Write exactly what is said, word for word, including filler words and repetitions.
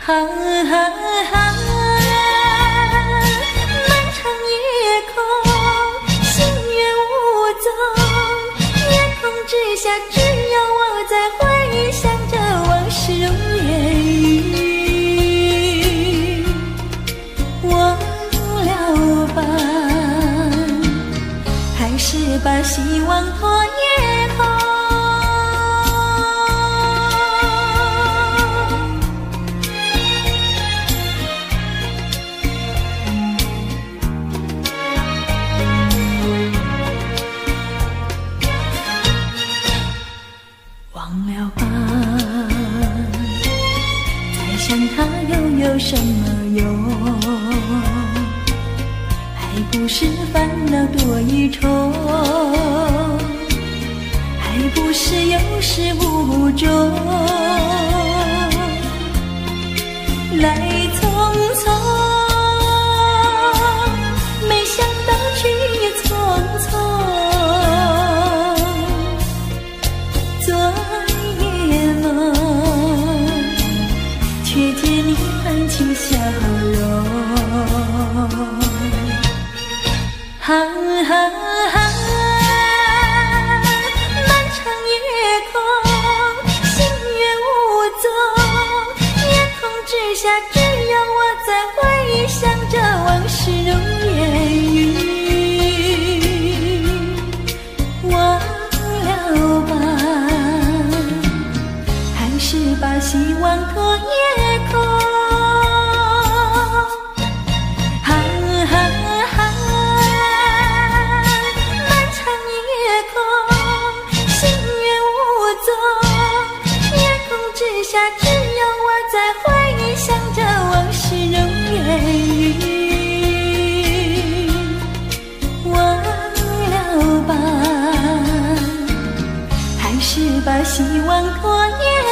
哈哈哈，漫长夜空，星月无踪，夜空之下，只有我在回想着往事如烟雨，忘了吧，还是把希望托夜空。忘了吧，再想它又有什么用？还不是烦恼多一重，还不是有始无终。来匆匆，没想到去匆匆。却见你含情笑容，哈哈哈，漫长夜空，星月无踪，夜空之下，只有我在回想着往事如烟雨，忘了吧，还是把希望托夜空，哈哈哈，漫长夜空，星月无踪，夜空之下，只有我在回想着往事如烟雨，忘了吧，还是把希望托夜